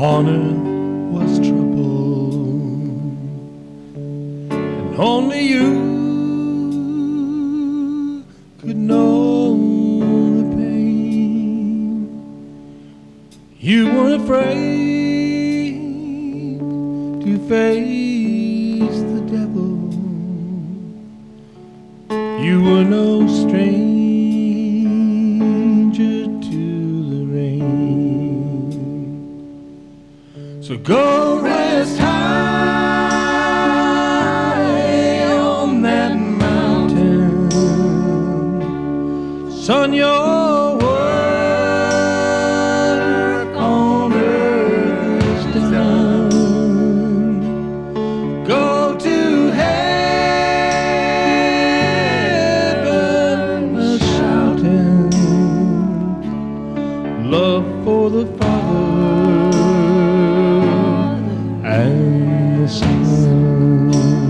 on earth was trouble, and only you could know the pain. You weren't afraid to face the devil. You were no stranger to the rain. So go rest high on that mountain, son. Your work on earth is done. Go to heaven a-shouting love for the Father and the Son.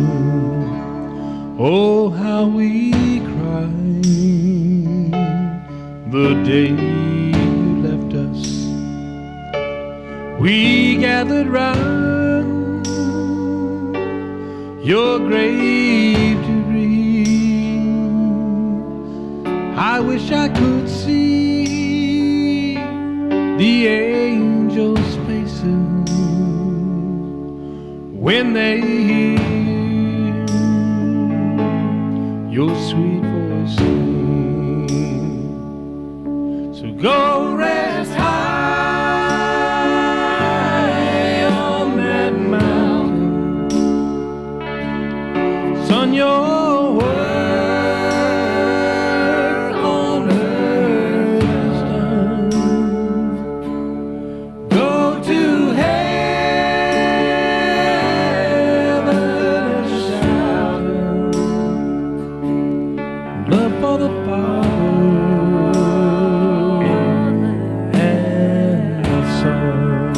Oh, how we cried the day you left us. We gathered round your grave to grieve. I wish I could see the angels' faces when they hear your sweet voice sing. So go rest high on that mountain, son. Your work on earth is done. Go to heaven a-shouting love for the Father and the Son.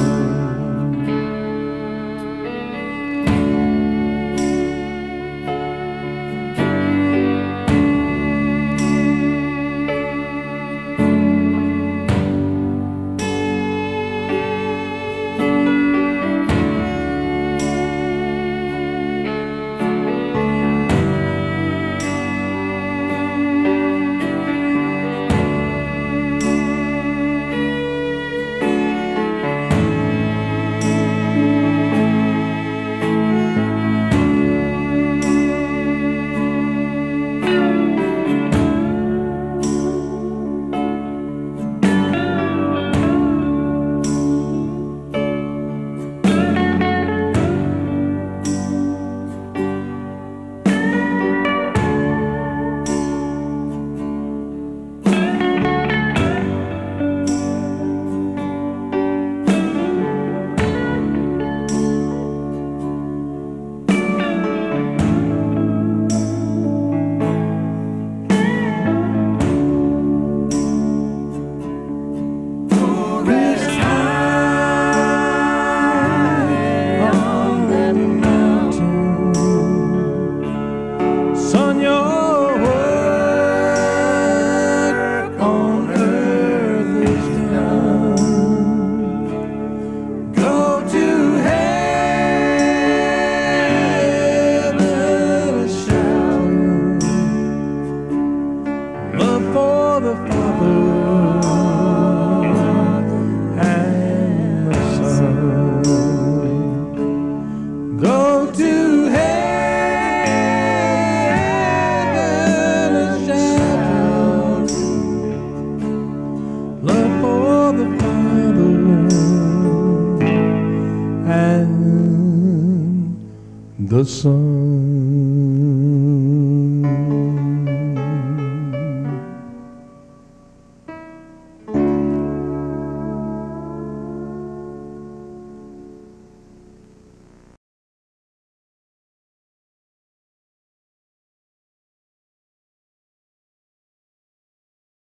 Son, your work on earth is done. Go to heaven a-shouting love for the Father and the Son. Go to love for the Father and the Son.